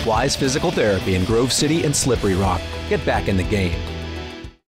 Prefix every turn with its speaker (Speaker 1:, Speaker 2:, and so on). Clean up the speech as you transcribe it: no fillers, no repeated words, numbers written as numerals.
Speaker 1: Wise Physical Therapy in Grove City and Slippery Rock. Get back in the game.